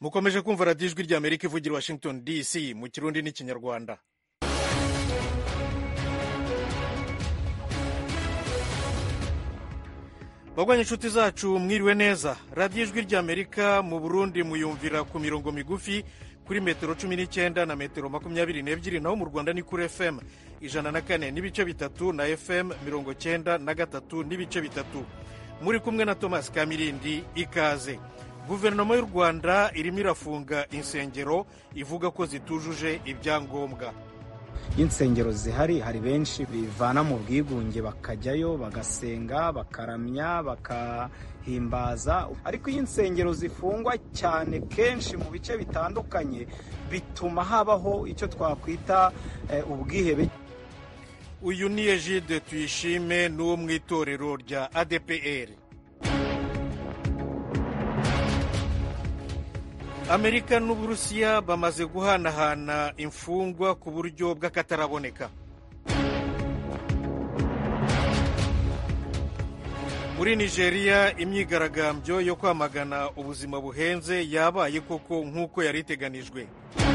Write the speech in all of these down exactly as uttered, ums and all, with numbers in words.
mukomeje kumva radiyo ijwi rya Amerika ivugira i Washington D C mu kirundi n'ikinyarwanda. bagwanye inshuti zacu mwiriwe neza. radiyo ijwi rya Amerika mu Burundi muyumvira ku mirongo migufi kuri metero cumi n'icyenda na metero makumyabiri n'ebyiri, naho mu Rwanda ni kuri F M ijana na kane n'ibice bitatu na F M mirongo cyenda na gatatu n'ibice bitatu. muri kumwe na Thomas Kamirindi. Ikaze. Guverinoma y'u Rwanda irimo irafunga insengero ivuga ko zitujuje ibyangombwa. Insengero zihari hari benshi bivana mu bwigunge bakajyayo bagasenga bakaramya bakahimbaza, ariko iyi insengero zifungwa cyane kenshi mu bice bitandukanye bituma habaho icyo twakwita eh, ubwihebe. Uyu ni Egide Tuyishime n'uwo mu itorero rya A D P R. Amerika n'Uburusiya bamaze guhanahana imfungwa ku buryo bw'akataraboneka. Muri Nigeria imyigaragambyo yo kwamagana ubuzima buhenze yabaye koko nk'uko yari iteganijwe.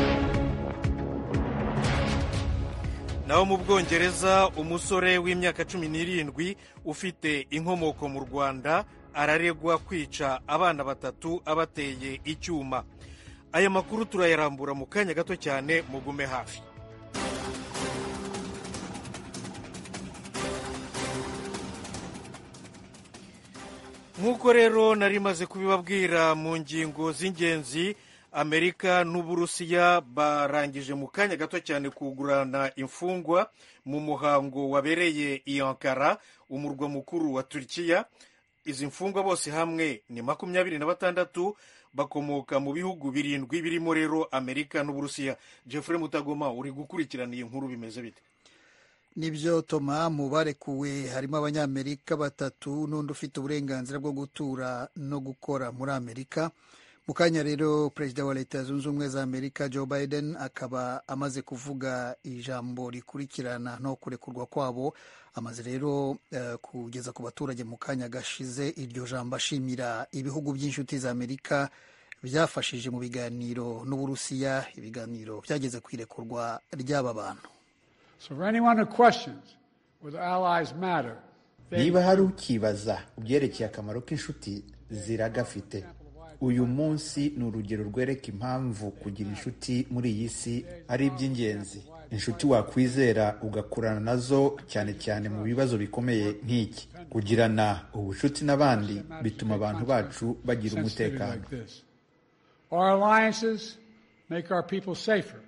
Naho mu Bwongereza umusore w'imyaka cumi n'irindwi ufite inkomoko mu Rwanda araregwa kwica abana batatu abateye icyuma. Aya makuru turayarambura mu kanya gato cyane, mugume hafi. Nk'uko rero nari maze kubibabwira mu ngingo z'ingenzi, Amerika n'Uburusiya barangije mu kanya gato cyane kugurana imfungwa mu muhango wabereye i Ankara, umurwa mukuru wa Turkiya. Izi mfungwa bose hamwe ni makumyabiri na batandatu, bakomoka mu bihugu birindwi birimo rero Amerika n'Uburusiya. Jeffrey Mutagoma, uri gukurikirana iyi nkuru, bimeze bite? Nibyo Toma, mu barekuwe harimo abanyamerika batatu n'undi ufite uburenganzira bwo gutura no gukora muri Amerika. Mu kanya rero perezida wa Leta Zunze Ubumwe za Amerika Joe Biden akaba amaze kuvuga ijambo rikurikirana no kurekurwa kwabo. Amaze rero uh, kugeza ku baturage mu kanya gashize iryo jambo ashimira ibihugu by'inshuti za Amerika byafashije mu biganiro n'Uburusiya, ibiganiro byageze ku irekurwa ry'aba bantu. So for anyone who questions whether allies matter, niba hari ukibaza ubyerekeye akamaro k'inshuti ziragafite, uyu munsi ni urugero rwereka impamvu kugira inshuti muri iyi si ari iby'ingenzi. Inshuti wakwizera ugakurana nazo, cyane cyane mu bibazo bikomeye nk'iki. Kugirana ubucuti n'abandi bituma abantu bacu bagira umutekano. Our alliances make our people safer.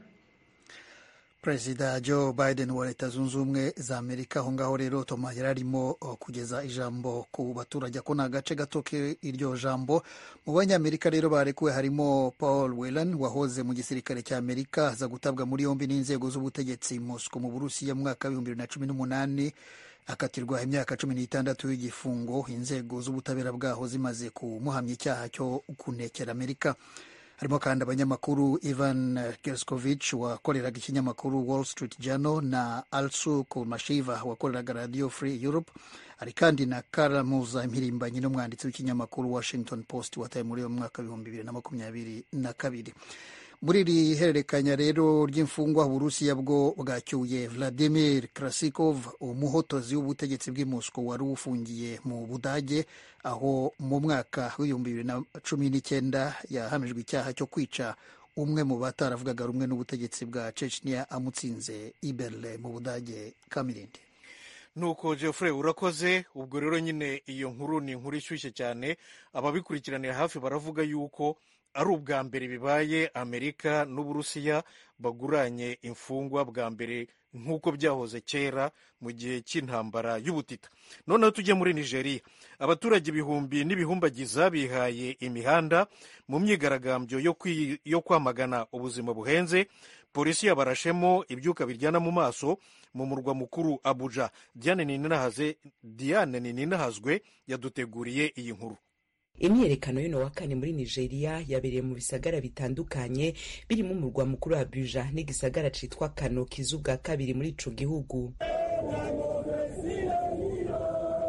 Perezida Joe Biden wa Leta Zunze Ubumwe za Amerika aho ngaho rero Toma yari arimo kugeza ijambo ku baturage, ko ni agace gato k'iryo jambo. Mu banyamerika rero barekuwe harimo Paul Whelan wahoze mu gisirikare cya Amerika, aza gutabwa muri yombi n'inzego z'ubutegetsi Moscow mu Burusiya mu mwaka w'ibihumbi bibiri na cumi n'umunani, akatirwa imyaka cumi n'itandatu y'igifungo, inzego z'ubutabera bwaho zimaze kumuhamya icyaha cyo kunekera Amerika. Harimo kandi abanyamakuru Ivan Gerskovich wakoreraga ikinyamakuru Wall Street Journal na Alsu Kulmashiva wakoreraga Radio Free Europe. Hari kandi na Karamuza Mpirimbanyi n'umwanditsi w'ikinyamakuru Washington Post wataye muri uwo mwaka w'ibihumbi bibiri na makumyabiri na kabiri. Muri iri hererekanya rero ry'imfungwa, Uburusiya bwo bwacyuye Vladimir Krasikov, umuhotozi w'ubutegetsi bw'i Moscow wari ufungiye mu Budage, aho mu mwaka w'ibihumbi bibiri na cumi n'icyenda yahamijwe icyaha cyo kwica umwe mu bataravugaga rumwe n'ubutegetsi bwa Chechnya amutsinze i Berlin mu Budage. Kamirindi. Nuko Jeffrey urakoze. Ubwo rero nyine iyo nkuru ni inkuru ishyushye cyane, ababikurikiranira hafi baravuga yuko ari ubwa mbere bibaye Amerika n'Uburusiya baguranye imfungwa bwa mbere nk'uko byahoze kera mu gihe cy'intambara y'ubutita. Noneho tujye muri Nigeria. Abaturage ibihumbi n'ibihumbagiza bihaye imihanda mu myigaragambyo yo, yo kwamagana ubuzima buhenze. Polisi yabarashemo ibyuka biryana mu maso mu murwa mukuru Abuja. Diane Nininahaze, Diane Nininahazwe yaduteguriye iyi nkuru. Imyiyerekano y'uno wa kane muri Nigeria yabereye mu bisagara bitandukanye birimo umurwa mukuru Abuja n'igisagara citwa Kano kizu bwa kabiri muri ico gihugu.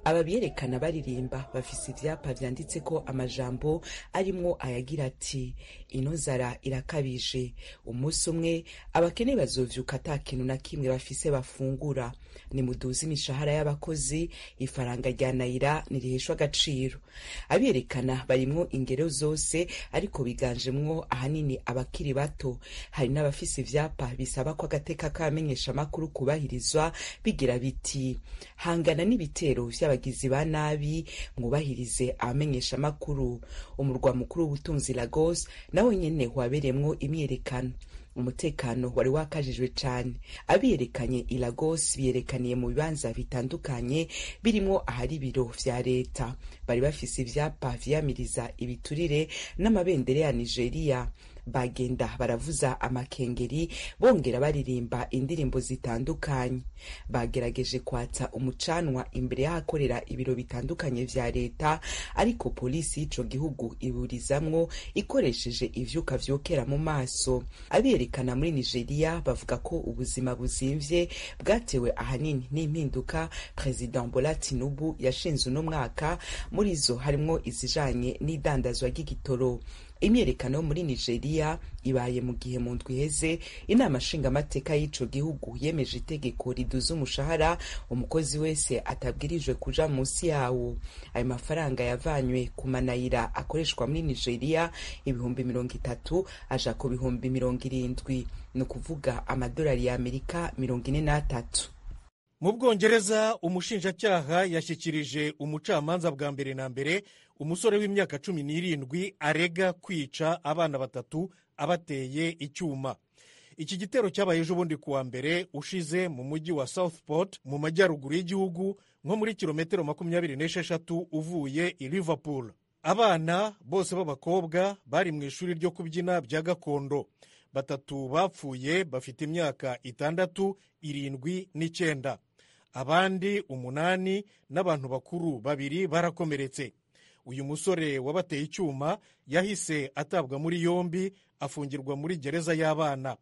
aba byerekana baririmba bafise ivyapa vyanditse ko amajambo arimwo ayagira ati ino nzara irakabije, umunsi umwe abakene bazovyuka ata kintu na kimwe bafise bafungura, nimuduze imishahara y'abakozi, ifaranga rya nayira niriheshwa agaciro. Abiyerekana barimwo ingero zose ariko biganjemwo ahanini abakiri bato. Hari n'abafise ivyapa bisaba ko agateka k'abamenyesha amakuru kubahirizwa bigira biti hangana n'ibitero vy'abagizi ba nabi, mwubahirize abamenyesha amakuru. Umurwa mukuru w'ubutunzi Lagos nawe nyene waberemwo imyerekano. Umutekano wari wakajijwe cane. Abiyerekanye i Lagos biyerekaniye mu bibanza bitandukanye birimwo ahari biro vya leta. Bari bafise ivyapa vyamiriza ibiturire n'amabendera ya Nigeria. Bagenda baravuza amakengeri bongera baririmba indirimbo zitandukanye. Bagerageje kwatsa umucanwa imbere y'ahakorera ibiro bitandukanye vya leta, ariko polisi y'ico gihugu iburizamwo ikoresheje ivyuka vyokera mu maso. Abiyerekana muri Nigeria bavuga ko ubuzima buzimvye bwatewe ahanini n'impinduka President Bola Tinubu yashinze uno mwaka, muri zo harimwo izijanye n'idandazwa ry'igitoro. Imyerekano muri Nigeria ibaye mu gihe mu ndwi iheze inama nshingamateka y'ico gihugu yemeje itegeko riduza umushahara umukozi wese atabwirijwe kuja munsi yawo. Ayo mafaranga yavanywe ku manayira akoreshwa muri Nigeria ibihumbi mirongo itatu aja ku bihumbi mirongo irindwi, ni ukuvuga amadolari ya Amerika mirongo ine n'atatu. Mu Bwongereza umushinjacyaha yashyikirije umucamanza bwa mbere na mbere umusore w'imyaka cumi n'irindwi arega kwica abana batatu abateye icyuma. Iki gitero cyabaye ejo bundi kuwa mbere ushize mu mujyi wa Southport mu majyaruguru y'igihugu, nko muri kilometero makumyabiri n'esheshatu uvuye i Liverpool. Abana bose b'abakobwa bari mu ishuri ryo kubyina bya gakondo. Batatu bapfuye bafite imyaka itandatu, irindwi n'icyenda. Abandi umunani n'abantu bakuru babiri barakomeretse. Uyu musore wabateye icyuma yahise atabwa muri yombi, afungirwa muri gereza y'abana.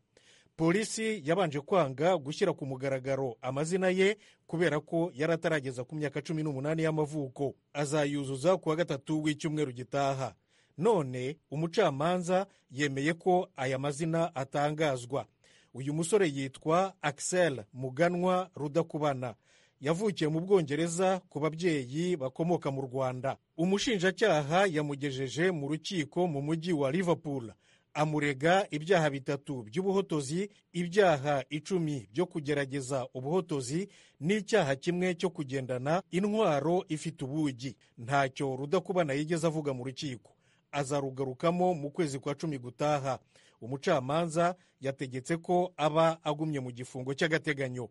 Polisi yabanje kwanga gushyira ku mugaragaro amazina ye kubera ko yari atarageza ku myaka cumi n'umunani y'amavuko. Azayuzuza kuwa gatatu w'icyumweru gitaha. None umucamanza yemeye ko aya mazina atangazwa. Uyu musore yitwa Axel Muganwa Rudakubana. Yavukiye mu Bwongereza ku babyeyi bakomoka mu Rwanda. Umushinjacyaha yamugejeje mu rukiko mu mujyi wa Liverpool. Amurega ibyaha bitatu by'ubuhotozi, ibyaha icumi byo kugerageza ubuhotozi n'icyaha kimwe cyo kugendana intwaro ifite ubugi. Ntacyo Rudakubana yigeze avuga mu rukiko. Azarugarukamo mu kwezi kwa cumi gutaha. Umucamanza yategetse ko aba agumye mu gifungo cy'agateganyo.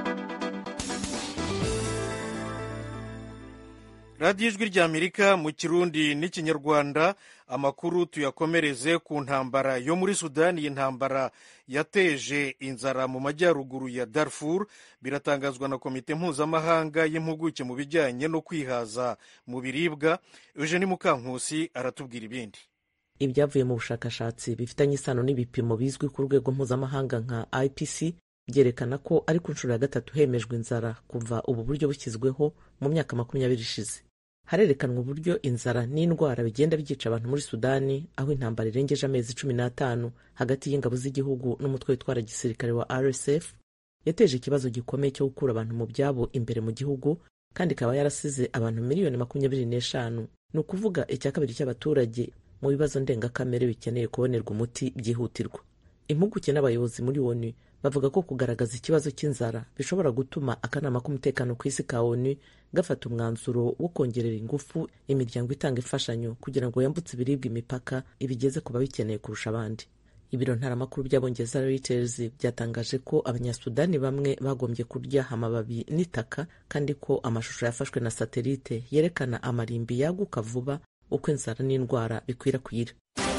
Radiyo Ijwi ry'Amerika mu Kirundi n'Ikinyarwanda. Amakuru tuyakomereze ku ntambara yo muri Sudani. Intambara yateje inzara mu majyaruguru ya Darfur. Biratangazwa na komite mpuzamahanga y'impuguke mu bijyanye no kwihaza mu biribwa. Eugenie Mukankusi aratubwira ibindi. Ibyavuye mu bushakashatsi bifitanye isano n'ibipimo bizwi ku rwego mpuzamahanga nka I P C byerekana ko ari ku nshuro ya gatatu hemejwe inzara kuva ubu buryo bushyizweho mu myaka makumyabiri ishize. Harerekanwa uburyo inzara n'indwara bigenda byica abantu muri Sudani, aho intambara irengeje amezi cumi n'atanu hagati y'ingabo z'igihugu n'umutwe witwara gisirikare wa R S F yateje ikibazo gikomeye cyo gukura abantu mu byabo imbere mu gihugu, kandi ikaba yarasize abantu miliyoni makumyabiri n'eshanu. Ni ukuvuga icya kabiri cy'abaturage mu bibazo ndengakamere bikeneye kubonerwa umuti byihutirwa. Impuguke n'abayobozi muri O N U bavuga ko kugaragaza ikibazo cy'inzara bishobora gutuma akanama k'umutekano ku isi ka O N U gafata umwanzuro wo kongerera ingufu imiryango itanga imfashanyo kugira ngo yambutse ibiribwa imipaka ibigeze ku babikeneye kurusha abandi. Ibiro ntaramakuru by'Abongereza Reuters byatangaje ko abanyasudani bamwe bagombye kurya amababi n'itaka, kandi ko amashusho yafashwe na satelite yerekana amarimbi yaguka vuba uko inzara n'indwara bikwirakwira.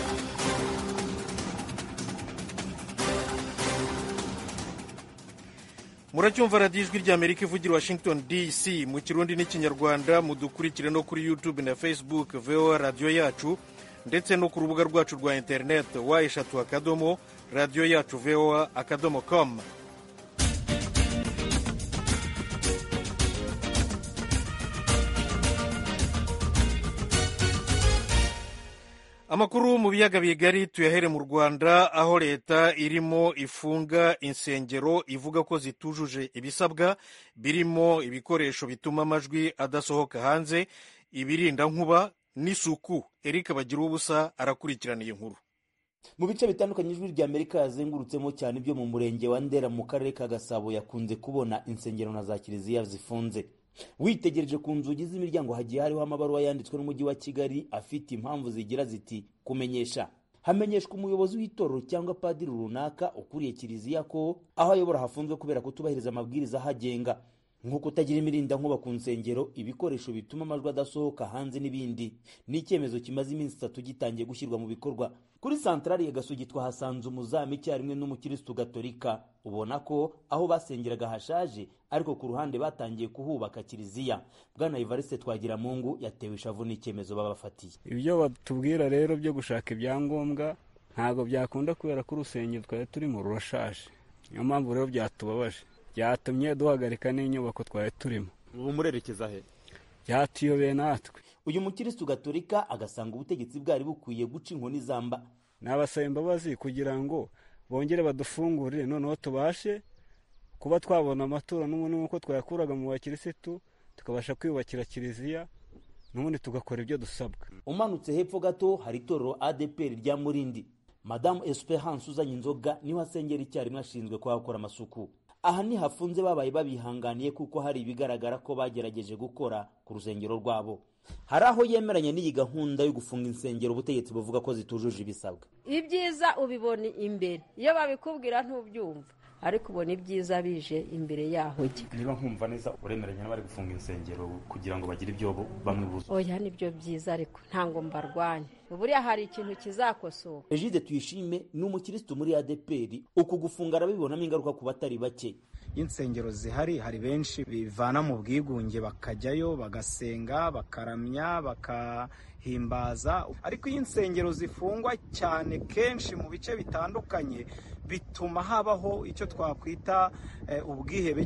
Muracyumva radiyo Ijwi ry'Amerika ivugira Washington D C mu Kirundi n'Ikinyarwanda. Mudukurikire no kuri YouTube na Facebook V O A radiyo yacu, ndetse no ku rubuga rwacu rwa interineti wa eshatu akadomo radiyo yacu V O A akadomo com. amakuru mu biyaga bigari tuyahere mu Rwanda, aho leta irimo ifunga insengero ivuga ko zitujuje ibisabwa birimo ibikoresho bituma amajwi adasohoka hanze, ibirinda nkuba n'isuku. Eric Bagiruwubusa arakurikirana iyi nkuru. Mu bice bitandukanye ijwi rya Amerika yazengurutsemo cyane ibyo mu murenge wa Ndera mu karere ka Gasabo yakunze kubona insengero na za kiliziya zifunze. Witegereje ku nzugi z'imiryango hagiye hariho amabaruwa yanditswe n'umujyi wa Kigali afite impamvu zigira ziti kumenyesha. Hamenyeshwa umuyobozi w'itorero cyangwa padiri runaka ukuriye kiliziya ko aho ayobora hafunzwe kubera kutubahiriza amabwiriza ahagenga, nko kutagira imirinda nkuba ku nsengero, ibikoresho bituma amajwi adasohoka hanze n'ibindi. Ni icyemezo kimaze iminsi itatu gitangiye gushyirwa mu bikorwa. Kuri santrali ya Gasogi twahasanze umuzamu icyarimwe n'umukirisitu gatolika, ubona ko aho basengeraga hashaje ariko ku ruhande batangiye kuhubaka kiliziya. Bwana Evariste Twagiramungu yatewe ishavu n'icyemezo babafatiye. Ibyo batubwira rero byo gushaka ibyangombwa ntabwo byakunda kubera ko urusengero twari turimo rurashaje. Niyo mpamvu rero byatubabaje, byatumye duhagarika n'inyubako twari turimo. Ubu murerekeza he? Byatuyobeye natwe. Uyu mukirisitu gatolika agasanga ubutegetsi bwari bukwiye guca inkoni zamba. Nabasaba imbabazi kugira ngo bongere badufungurire, noneho tubashe kuba twabona amaturo n'ubundi nk'uko twayakuraga mu bakirisitu, tukabasha kwiyubakira kiliziya n'ubundi tugakora ibyo dusabwa. Umanutse hepfo gato hari itorero A D P R rya Murindi. Madame Esperance uzanye inzoga niho asengera icyarimwe ashinzwe kuhakora amasuku. Aha ni hafunze babaye babihanganiye kuko hari ibigaragara ko bagerageje gukora ku rusengero rwabo. Hari aho yemeranya n'iyi gahunda yo gufunga insengero ubutegetsi buvuga ko zitujuje ibisabwa. Ibyiza ubibona imbere, iyo babikubwira ntubyumva, ariko ubona ibyiza bije imbere yaho jye. Niba nkumva neza uremeranya n'abari gufunga insengero kugira ngo bagire ibyo bamwe buze. Oya nibyo byiza ariko ntango mbarwanya. Buriya hari ikintu kizakosoka. Egide Tuyishime ni umukirisitu muri A D P R, uku gufunga arabibonamo ingaruka ku batari bake. Insengero zihari hari benshi bivana mu bwigunge bakajyayo bagasenga bakaramya bakahimbaza, ariko iyi insengero zifungwa cyane kenshi mu bice bitandukanye bituma habaho icyo twakwita eh, ubwihebe.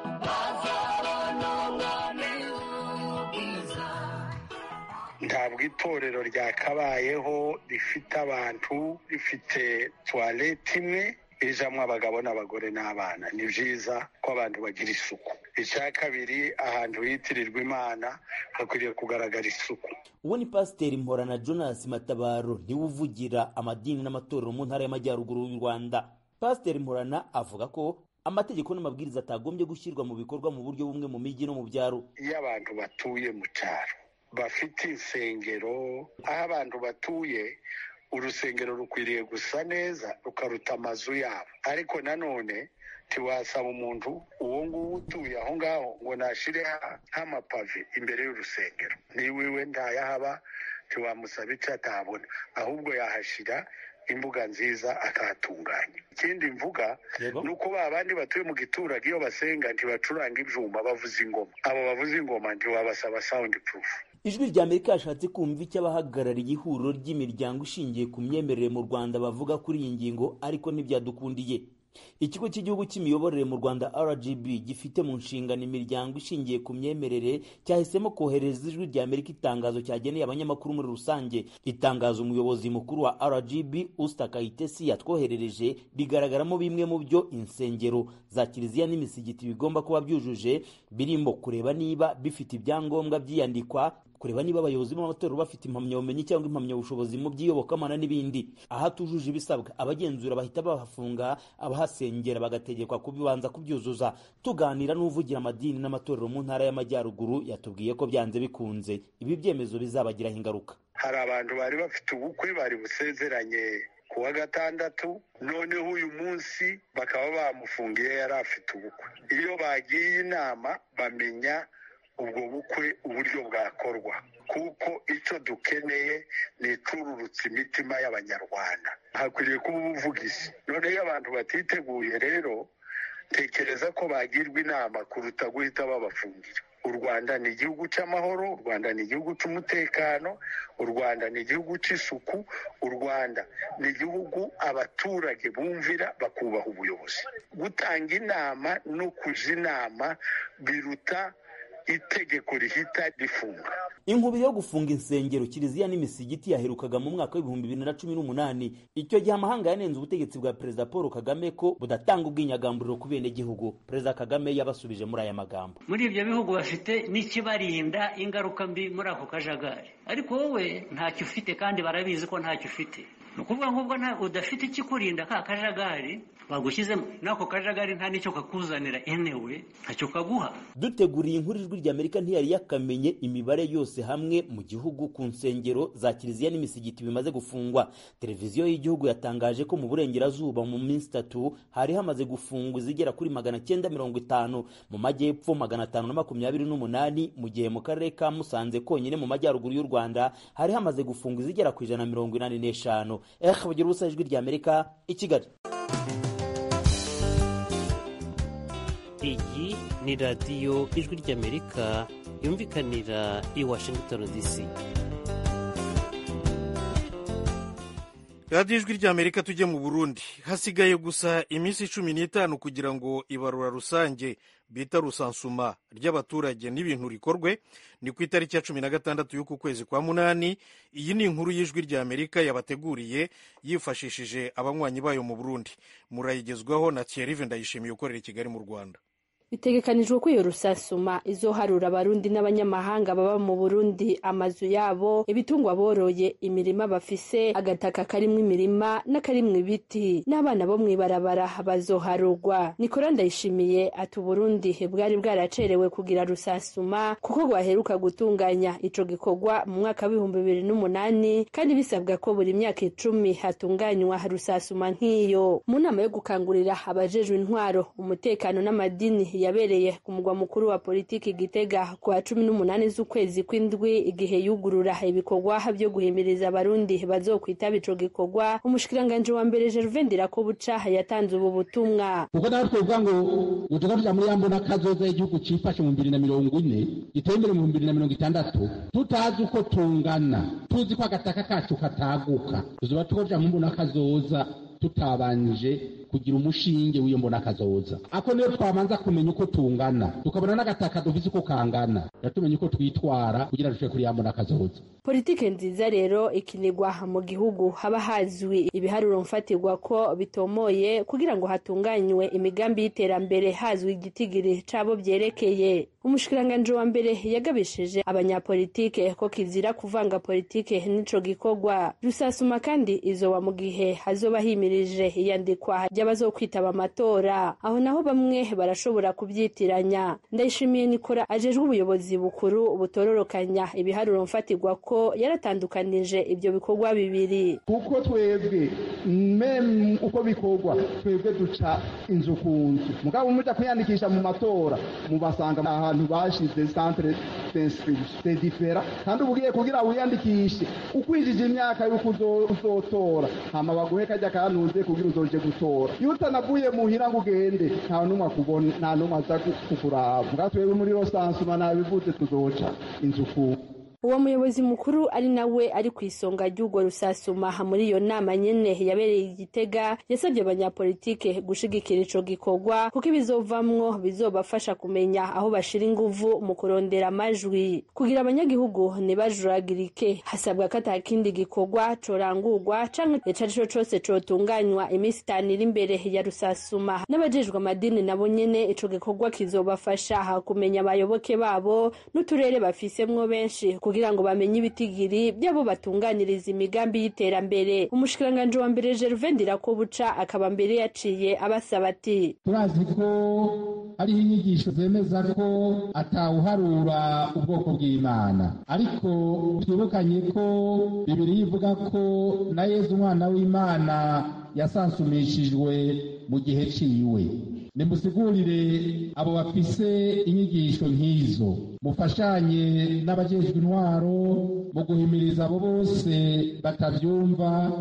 Ntabwo itorero ryakabayeho rifite abantu rifite toilette imwe ijamwo abagabo n'abagore n'abana. Ni byiza ko abantu bagira isuku. Icya kabiri, ahantu hitirirwa Imana hakwiriye kugaragara isuku. Uwo ni Pasiteri Mporana Jonas Matabaro, niwe uvugira amadini n'amatorero mu ntara y'Amajyaruguru y'u Rwanda. Pasiteri Mporana avuga ko amategeko n'amabwiriza atagombye gushyirwa mu bikorwa mu buryo bumwe mu mijyi no mu byaro. Iyo abantu batuye mu cyaro bafite insengero, aho abantu batuye urusengero rukwiriye gusa neza rukaruta amazu yabo. Ariko nanone tiwasaba umuntu uwo nguwo utuye aho ngaho ngo nashire nk'amapave imbere y'urusengero, niwiwe ntayahaba tiwamusaba icyo atabona, ahubwo yahashira imbuga nziza akahatunganya. Ikindi mvuga ni uko ba bandi batuye mu giturage iyo basenga ntibacuranga ibyuma, bavuza ingoma. Abo bavuza ingoma ntiwabasaba sound proof. Ijwi rya Amerika yashatse kumva icyo abahagarariye ihuriro ry'imiryango ishingiye ku myemerere mu Rwanda bavuga kuri iyi ngingo, ariko ntibyadukundiye. Ikigo cy'igihugu cy'imiyoborere mu Rwanda R G B gifite mu nshingano imiryango ishingiye ku myemerere cyahisemo kohereza ijwi rya Amerika itangazo cyageneye abanyamakuru muri rusange. Itangazo umuyobozi mukuru wa R G B Usta Kayitesi yatwoherereje rigaragaramo bimwe mu byo insengero za kiliziya n'imisigiti bigomba kuba byujuje, birimo kureba niba bifite ibyangombwa byiyandikwa, kureba niba abayobozi b'amatorero bafite impamyabumenyi cyangwa impamyabushobozi mu by'iyobokamana n'ibindi. Aha tujuje ibisabwa abagenzura bahita bahafunga, abahasengera bagategekwa kubibanza kubyuzuza. Tuganira n'uvugira amadini n'amatorero mu ntara y'Amajyaruguru yatubwiye ko byanze bikunze ibi byemezo bizabagiraho ingaruka. Hari abantu bari bafite ubukwe bari busezeranye ku wa gatandatu, noneho uyu munsi bakaba bamufungiye yari afite ubukwe. Iyo bagiye inama bamenya ubwo bukwe uburyo bwakorwa, kuko icyo dukeneye ni icururutsa imitima y'Abanyarwanda. Hakwiriye kuba ubuvugizi. None iyo abantu batiteguye rero tekereza ko bagirwa inama kuruta guhita babafungira. U Rwanda ni igihugu cy'amahoro, u Rwanda ni igihugu cy'umutekano, u Rwanda ni igihugu cy'isuku, u Rwanda ni igihugu abaturage bumvira bakubaha ubuyobozi. Gutanga inama no kuja inama biruta itegeko rihita rifunga. inkubiri yo gufunga insengero, kiliziya n'imisigiti yaherukaga mu mwaka w'ibihumbi bibiri na cumi n'umunani. Icyo gihe amahanga yanenze ubutegetsi bwa Perezida Paul Kagame ko budatanga ubwinyagamburiro ku bene gihugu. Perezida Kagame yabasubije muri aya magambo: muri ibyo bihugu bafite n'ikibarinda ingaruka mbi muri ako kajagari, ariko wowe ntacyo ufite kandi barabizi ko ntacyo ufite. Ni ukuvuga nk'ubwo udafite ikikurinda ka kajagari bagushyizemo, n'ako kajagari nta n'icyo kakuzanira enewe ntacyo kaguha. Duteguriye inkuru Ijwi ry'Amerika ntiyari yakamenye imibare yose hamwe mu gihugu ku nsengero za kiliziya n'imisigiti bimaze gufungwa. Televiziyo y'igihugu yatangaje ko mu burengerazuba mu minsi itatu hari hamaze gufungwa izigera kuri magana cyenda mirongo itanu, mu majyepfo magana atanu na makumyabiri n'umunani, mu gihe mu karere ka Musanze konyine mu majyaruguru y'u Rwanda hari hamaze gufungwa izigera ku ijana mirongo inani n'eshanu. Eh, bugira ubusa Ijwi ry'Amerika i Kigali. Iyi ni radiyo Ijwi ry'Amerika yumvikanira i Washington D C. radiyo Ijwi ry'Amerika tujye mu Burundi. Hasigaye gusa iminsi cumi n'itanu kugira ngo ibarura rusange bita rusansuma ry'abaturage n'ibintu rikorwe. Ni ku itariki ya cumi na gatandatu y'uku kwezi kwa munani. Iyi ni inkuru y'Ijwi ry'Amerika yabateguriye yifashishije abanywanyi bayo mu Burundi. Murayigezwaho na Thierry Ndayishimiye ukorera i Kigali mu Rwanda. Bitegekanijwe ko iyo rusasuma izoharura abarundi n'abanyamahanga baba mu Burundi amazu yabo, ibitungwa boroye, imirima bafise, agataka karimwe imirima n'akarimwe ibiti, n'abana bo mwibarabara bazoharurwa. Nikora Ndayishimiye ati Burundi bwari bwaracerewe kugira rusasuma kuko gwaheruka gutunganya ico gikorwa mu mwaka w'ibihumbi bibiri n'umunani, kandi bisabwa ko buri myaka icumi hatunganywa rusasuma nk'iyo. Mu nama yo gukangurira abajejwe intwaro, umutekano n'amadini yabereye ku mugwa mukuru wa politiki Gitega kwa cumi n'umunani z'ukwezi kw'indwi, igihe yugurura ibikorwa byo guhimiriza abarundi bazokwitaba ico gikorwa, umushikiranganje wa mbere Gervais Ndirakobuca yatanze ubu butumwa. Kuko natwe uvuga ngo utuga tuja muri yambo n'akazoza y'igihugu cifashe mu bibiri na mirongo ine gitembere mu bibiri na mirongo itandatu, tutazi uko tungana, tuzi ko agataka kacu kataguka, tuzoba tuja mu mbona kazoza tutabanje kugira umushinge w'iyo mbona kazoza. Ako niyo twamanza kumenya uko tungana, tukabona n'agataka dufise uko kangana, yatumenye uko twitwara kugira dushike kuri yambo n'akazoza. Politike nziza rero ikinigwa mu gihugu haba hazwi ibiharuro mfatirwa ko bitomoye kugira ngo hatunganywe imigambi y'iterambere, hazwi igitigiri cabo byerekeye. Umushikiranganje wa mbere yagabishije abanyapolitike ko kizira kuvanga politike n'ico gikorwa. Rusasuma kandi izoba mu gihe hazoba himirije iyandikwa ry'abazokwitaba amatora, aho naho bamwe barashobora kubyitiranya. Ndayishimiye Nikora ajejwe ubuyobozi bukuru butororokanya ibiharuro mfatirwa ko yaratandukanije ibyo bikorwa bibiri. Kuko twebwe meme uko bikorwa twebwe duca inzu ku nzu, mugabo umuja kwiyandikisha mu matora mubasanga ahantu bashize centre d'inscription c'est différent, kandi ubugiye kugira wiyandikishe ukwijije imyaka yuko uzotora hama baguhe kajya kanuze kugira uzoje gutora. Iyo utanavuye muhira ngo ugende nta numwe akubona, nta numwe aza kukuraba. Mugabo twebwe muri rosansuma nabivuze tuzoca inzu ku. Uwo muyobozi mukuru ari nawe ari ku isonga ry'urwo rusasuma muri iyo nama nyene yabereye Igitega, yasabye abanyapolitike gushigikira ico gikorwa kuko ibizovamwo bizobafasha kumenya aho bashira inguvu mu kurondera amajwi. Kugira abanyagihugu ntibajuragirike, hasabwa ko atakindi gikorwa corangurwa canke icarico cose cotunganywa iminsi itanu iri imbere ya rusasuma. N'abajejwe amadini nabo nyene ico gikorwa kizobafasha kumenya abayoboke babo n'uturere bafisemwo benshi kugira ngo bamenye ibitigiri byabo batunganiriza imigambi y'iterambere. Umushikiranganje wa mbere Gervais Ndirakobuca akaba mbere yaciye abasaba ati turazi ko hariho inyigisho zemeza ko atawuharura ubwoko bw'Imana, ariko twibukanye ko Bibiliya ivuga ko na Yezu umwana w'Imana yasansumishijwe mu gihe ciwe. Nimusigurire abo bafise inyigisho nk'izo, mufashanye n'abajejwe intwaro mu guhimiriza abo bose batavyumva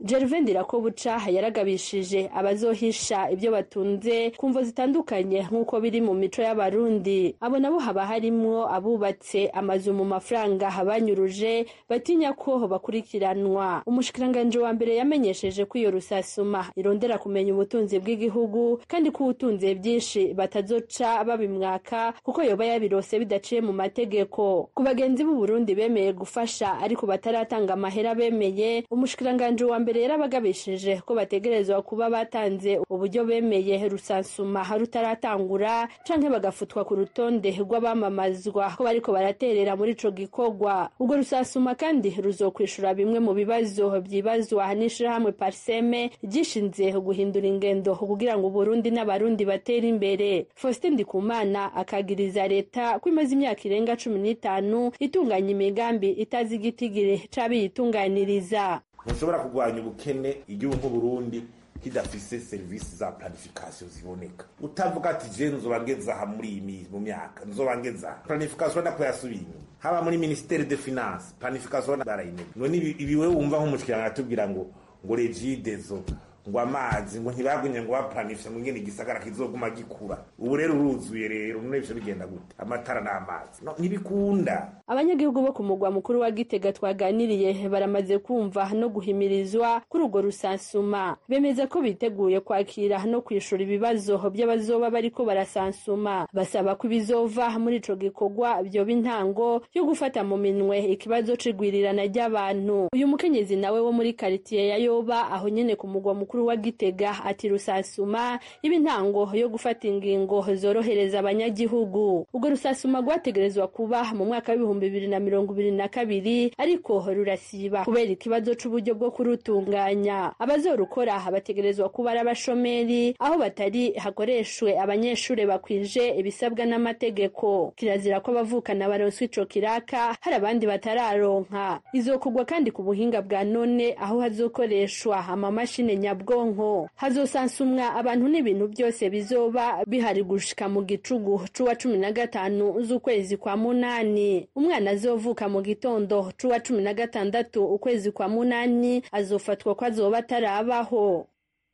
Gervais Ndirakobuca yaragabishije abazohisha ibyo batunze kumvo zitandukanye nk'uko biri mu mico y'abarundi. Abo nabo haba harimwo abubatse amazu mu mafaranga habanyuruje batinya ko bakurikiranwa. Umushikiranganje wa mbere yamenyesheje ko iyo rusasuma irondera kumenya ubutunzi bw'igihugu kandi ko ubutunzi byinshi batazoca babimwaka kuko yoba yabirose bidaciye mu mategeko. Ku bagenzi b'u Burundi bemeye gufasha ariko bataratanga amahera bemeye, umushikiranganje wa mbere yarabagabishije ko bategerezwa kuba batanze uburyo bemeye rusansuma rutaratangura canke bagafutwa ku rutonde rw'abamamazwa ko bariko baraterera muri ico gikorwa. Ubwo rusasuma kandi ruzokwishura bimwe mu bibazo byibazwa n'ishirahamwe Parseme gishinze guhindura ingendo kugira ngo Burundi n'abarundi batera imbere. Faustin Ndikumana akagiriza leta ko imaze imyaka irenga cumi n'itanu itunganya imigambi itazi igitigiri c'abiyitunganiriza. Ntushobora kurwanya ubukene igihugu nk'Uburundi kidafise service za planification ziboneka. Utavuga ati je nzoba ngeza ha muri iyi mu myaka nzoba ngeza planification nako yasubiye haba muri ministère de finance planification barayine none ibi wewe wumva nk'umushikiranga atubwira ngo ngo regidezo ngo amazi ngo ntibagumye ngo baplanifye ngo ngene igisagara kizoguma gikura. Ubu rero uruzuye rero none byo bigenda gute? Amatara n'amazi no ntibikunda. Abanyagihugu bo ku mugwa mukuru wa Gitega twaganiriye baramaze kumva no guhimirizwa kuri urwo rusansuma. Bemeza ko biteguye kwakira no kwishura ibibazo by'abazoba bariko barasansuma. Basaba ko bizova muri ico gikorwa byo bintango yo gufata mu minwe ikibazo cigwirirana ry'abantu. Uyu mukenyezi nawe wo muri quartier ya Yoba aho nyene ku mugwa mukuru wa Gitega ati rusasuma ibintango yo gufata ingingo zorohereza abanyagihugu. Ubwo rusasuma rwategerezwa kuba mu mwaka w'ibihumbi bibiri na mirongo ibiri na kabiri ariko rurasiba kubera ikibazo c'uburyo bwo kurutunganya. Abazorukora bategerezwa kuba ari abashomeri aho batari hakoreshwe abanyeshure bakwije ibisabwa n'amategeko. Kirazira ko abavukana baronswa ico kiraka hari abandi batararonka. Izokugwa kandi ku buhinga bwa none aho hazokoreshwa amamashine nyabwonko. Hazosansumwa abantu n'ibintu byose bizoba bihari gushika mu gicugu c'uwa cumi na gatanu z'ukwezi kwa munani. Umwana azovuka mu gitondo c'uwa cumi na gatandatu ukwezi kwa munani azofatwa ko azoba atarabaho.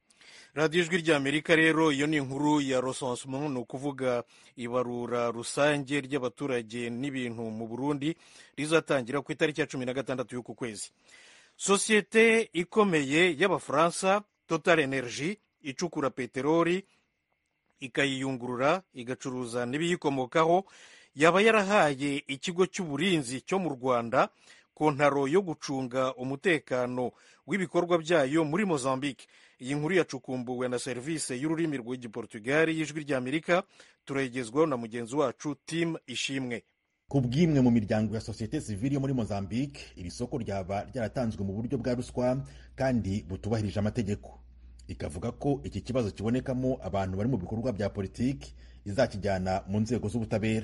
radiyo ijwi ry'Amerika rero iyo ni inkuru ya recensement, ni ukuvuga ibarura rusange ry'abaturage n'ibintu mu Burundi rizatangira ku itariki ya cumi na gatandatu y'uku kwezi. Sosiyete ikomeye y'Abafaransa Total Energy icukura peteroli ikayiyungurura igacuruza n'ibiyikomokaho yaba yarahaye ikigo cy'uburinzi cyo mu Rwanda kontaro yo gucunga umutekano w'ibikorwa byayo muri Mozambique. Iyi nkuru yacukumbuwe na serivisi y'ururimi rw'igiportugali y'ijwi ry'Amerika, turayigezwaho na mugenzi wacu Tim Ishimwe. Ku bw'imwe mu miryango ya sosiyete sivili yo muri Mozambique, iri soko ryaba ryaratanzwe mu buryo bwa ruswa kandi butubahirije amategeko. Ikavuga ko iki kibazo kibonekamo abantu bari mu bikorwa bya politiki izakijyana mu nzego z'ubutabera.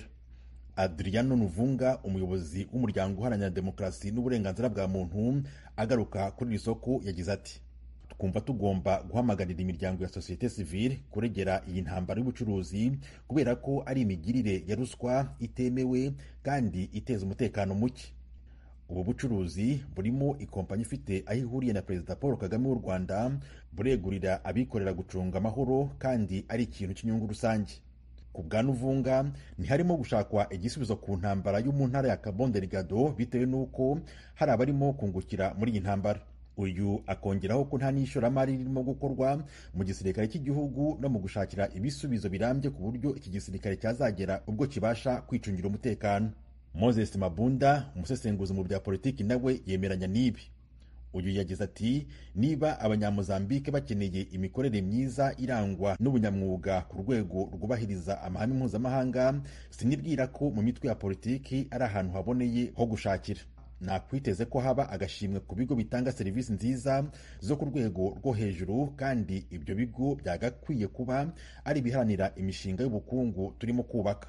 Adriano Nuvunga, umuyobozi w'umuryango uharanira demokarasi n'uburenganzira bwa muntu, agaruka kuri iri soko yagize ati: twumva tugomba guhamagarira imiryango ya sosiyete sivile kuregera iyi ntambara y'ubucuruzi kubera ko ari imigirire ya ruswa itemewe kandi iteza umutekano muke. Ubu bucuruzi burimo ikompanyi ifite aho ihuriye na Perezida Paul Kagame w'u Rwanda buregurira abikorera gucunga amahoro kandi ari ikintu cy'inyungu rusange. Ku bwa Nuvunga ntiharimo gushakwa igisubizo ku ntambara yo mu ntara ya Cabo Delgado bitewe n'uko hari abarimo kungukira muri iyi ntambara. Uyu akongeraho ko nta n'ishoramari ririmo gukorwa mu gisirikare cy'igihugu no mu gushakira ibisubizo birambye ku buryo iki gisirikare cyazagera ubwo kibasha kwicungira umutekano. Moses Mabunda, umusesenguzi mu bya politiki, nawe yemeranya n'ibi. Uyu yagize ati: niba abanyamozambike bakeneye imikorere myiza irangwa n'ubunyamwuga ku rwego rwubahiriza amahame mpuzamahanga, sinibwira ko mu mitwe ya politiki ari ahantu haboneye ho gushakira. Nakwiteze ko haba agashimwe ku bigo bitanga serivisi nziza zo ku rwego rwo hejuru, kandi ibyo bigo byagakwiye kuba ari biharanira imishinga y'ubukungu turimo kubaka.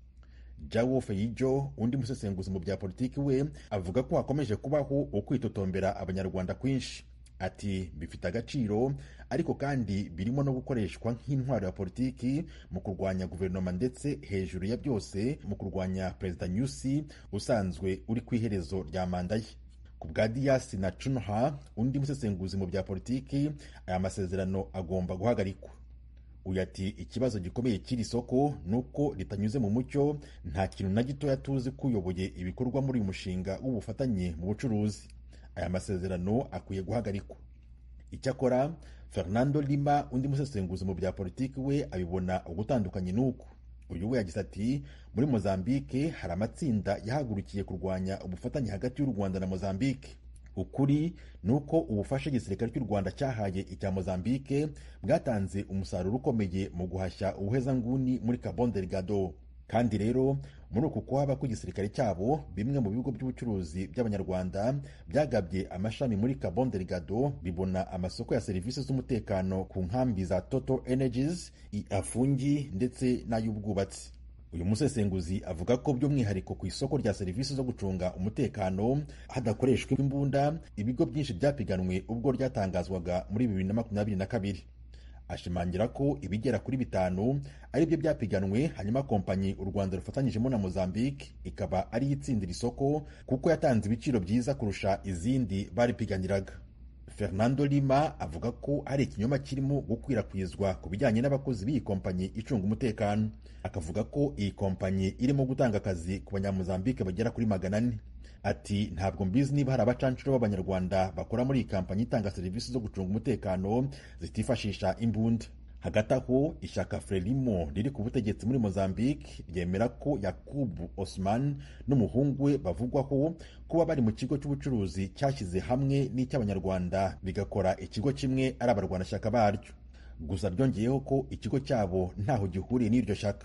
Jawo Feyijo, undi musesenguzi mu bya politiki, we avuga ko hakomeje kubaho ukwitotombera abanyarwanda kwinshi. Ati bifite agaciro ariko kandi birimo no gukoreshwa nk'intwaro ya politiki mu kurwanya guverinoma ndetse hejuru ya byose mu kurwanya Perezida Nyusi usanzwe uri ku iherezo rya manda ye. ku bwa Dias na Chunha, undi musesenguzi mu bya politiki, aya masezerano agomba guhagarikwa. Uyu ati ikibazo gikomeye cy'iri soko nuko ritanyuze mu mucyo, nta kintu na gito yatuzi kuyoboye ibikorwa muri uyu mushinga w'ubufatanye mu bucuruzi. Aya masezerano akwiye guhagarikwa. Icyakora Fernando Lima, undi musesenguzi mu bya politiki, we abibona ugutandukanye nuko. Uyu we yagize ati muri Mozambique hari amatsinda yahagurukiye kurwanya ubufatanye hagati y'u Rwanda na Mozambique. Ukuri nuko ubufasha igisirikare cy'u Rwanda cyahaye icya Mozambique bwatanze umusaruro ukomeye mu guhashya ubuhezanguni muri Cabo Delgado. Kandi rero muri uku kuhaba kw'igisirikare cyabo, bimwe mu bigo by'ubucuruzi by'abanyarwanda byagabye amashami muri Cabo Delgado bibona amasoko ya serivisi z'umutekano ku nkambi za Total Energies, Afungi ndetse n'ay'ubwubatsi. Uyu musesenguzi avuga ko by'umwihariko ku isoko rya serivisi zo gucunga umutekano hadakoreshwa imbunda, ibigo byinshi byapiganwe ubwo ryatangazwaga muri bibiri na makumyabiri na kabiri. Ashimangira ko ibigera kuri bitanu ari byo byapiganwe, hanyuma kompanyi u Rwanda rufatanyijemo na Mozambique ikaba ari itsindira isoko kuko yatanze ibiciro byiza kurusha izindi baripiganiraga. Fernando Lima avuga ko hari ikinyoma kirimo gukwirakwizwa ku bijyanye n'abakozi b'iyi kompanyi icunga umutekano. Akavuga ko iyi kompanyi irimo gutanga akazi ku banyamuzambike bagera kuri magana ane. Ati ntabwo mbizi niba hari abacancuro b'abanyarwanda bakora muri iyi kampanyi itanga serivisi zo gucunga umutekano zitifashisha imbunda. Hagati aho ishyaka Frelimo riri ku butegetsi muri Mozambique ryemera ko Yakubu Osman n'umuhungu we bavugwaho kuba bari mu kigo cy'ubucuruzi cyashyize hamwe n'icy'abanyarwanda bigakora ikigo kimwe ari abarwanashyaka baryo. Gusa ryongeyeho ko ikigo cyabo ntaho gihuriye n'iryo shyaka.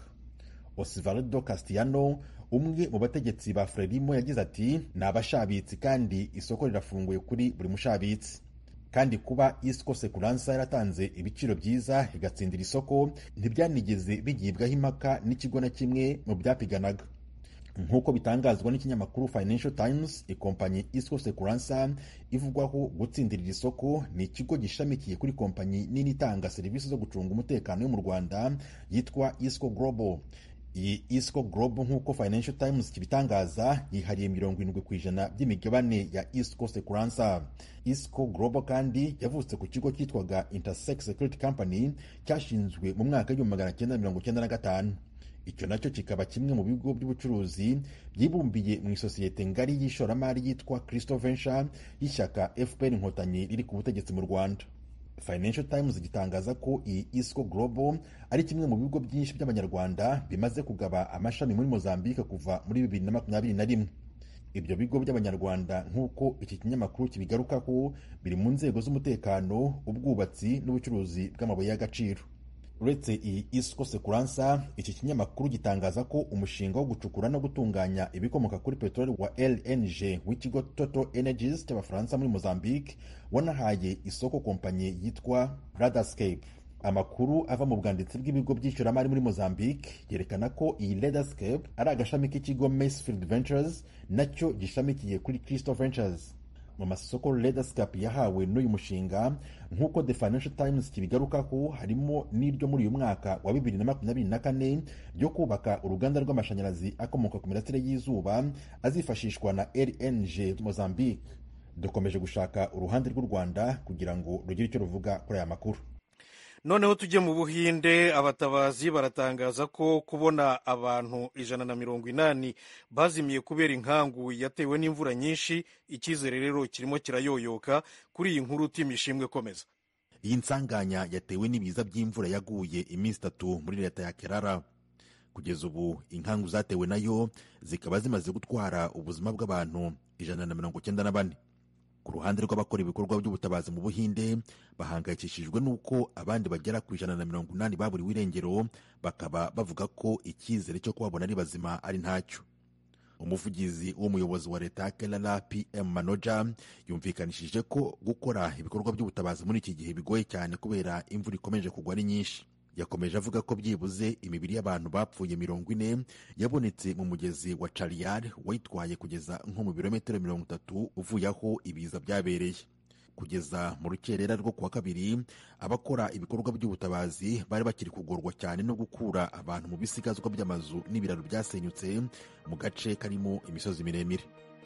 Osvaldo Castellano, umwe mu bategetsi ba Frelimo, yagize ati ni abashabitsi kandi isoko rirafunguye kuri buri mushabitsi. Kandi kuba Isco Segurança yaratanze ibiciro byiza igatsindira isoko ntibyanigeze bigibwaho impaka n'ikigo na kimwe mu byapiganaga. Nk'uko bitangazwa n'ikinyamakuru Financial Times, ikompanyi Isco Segurança ivugwaho gutsindirira isoko ni ikigo gishamikiye kuri kompanyi nini itanga serivisi zo gucunga umutekano yo mu Rwanda yitwa Isco Global. Iyi Isco Global nk'uko Financial Times kibitangaza yihariye mirongo irindwi ku ijana by'imigabane ya Isco Segurança. Isco Global kandi yavutse ku kigo cyitwaga Intersec Security Company cyashinzwe mu mwaka w'igihumbi magana cyenda mirongo cyenda na gatanu. Icyo nacyo kikaba kimwe mu bigo by'ubucuruzi byibumbiye mu isosiyete ngari y'ishoramari yitwa Crystal Venture y'ishyaka F P R Inkotanyi riri ku butegetsi mu Rwanda. Financial Times gitangaza ko iyi Isco Global ari kimwe mu bigo byinshi by'abanyarwanda bimaze kugaba amashami muri Mozambique kuva muri bibiri na makumyabiri na rimwe. Ibyo bigo by'abanyarwanda nk'uko iki kinyamakuru kibigarukaho biri mu nzego z'umutekano, ubwubatsi n'ubucuruzi bw'amabuye y'agaciro. Uretse iyi Isco Segurança, iki kinyamakuru gitangaza ko umushinga wo gucukura no gutunganya ibikomoka kuri peteroli wa L N G w'ikigo Total Energies cy'Abafaransa muri Mozambique wanahaye isoko kompanyi yitwa Ladascape. Amakuru ava mu bwanditsi bw'ibigo by'ishoramari muri Mozambique yerekana ko iyi Ladascape ari agashami k'ikigo Macefield Ventures nacyo gishamikiye kuri Crystal Ventures. Mu masoko Ladascape yahawe n'uyu mushinga nk'uko The Financial Times kibigarukaho harimo n'iryo muri uyu mwaka wa bibiri na makumyabiri na kane ryo kubaka uruganda rw'amashanyarazi akomoka ku mirasire y'izuba azifashishwa na L N G Mozambique. Dukomeje gushaka uruhande rw'u Rwanda kugira ngo rugire icyo ruvuga kuri aya makuru. Noneho tujye mu Buhinde, abatabazi baratangaza ko kubona abantu ijana na mirongo inani bazimiye kubera inkangu yatewe n'imvura nyinshi, icyizere rero kirimo kirayoyoka. Kuri iyi nkuru timishimwe komeza. Iyi nsanganya yatewe n'ibiza by'imvura yaguye iminsi itatu muri leta ya Kerala. Kugeza ubu inkangu zatewe nayo zikaba zimaze gutwara ubuzima bw'abantu ijana na mirongo cyenda na bane. Ku ruhande rw'abakora ibikorwa by'ubutabazi mu Buhinde bahangayikishijwe n'uko abandi bagera ku ijana na mirongo inani baburiwe irengero, bakaba bavuga ko icyizere cyo kubabona ari bazima ari ntacyo. Umuvugizi w'umuyobozi wa leta ya Kerala P M Manoja yumvikanishije ko gukora ibikorwa by'ubutabazi muri iki gihe bigoye cyane kubera imvura ikomeje kugwa ari nyinshi. Yakomeje avuga ko byibuze imibiri y'abantu bapfuye mirongo ine yabonetse mu mugezi wa Chariyar wayitwaye kugeza nko mu birometero mirongo itatu uvuye aho ibiza byabereye. Kugeza mu rukerera rwo kuwa kabiri, abakora ibikorwa by'ubutabazi bari bakiri kugorwa cyane no gukura abantu mu bisigazwa by'amazu n'ibiraro byasenyutse mu gace karimo imisozi miremire.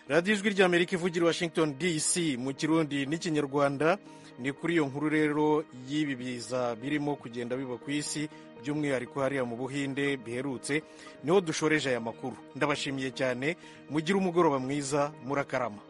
radiyo ijwi ry'amerika ivugira i washington dc mu kirundi n'ikinyarwanda. Ni kuri iyo nkuru rero y'ibi biza birimo kugenda biba ku isi by'umwihariko hariya mu Buhinde biherutse niho dushoreje aya makuru. Ndabashimiye cyane, mugire umugoroba mwiza, murakarama.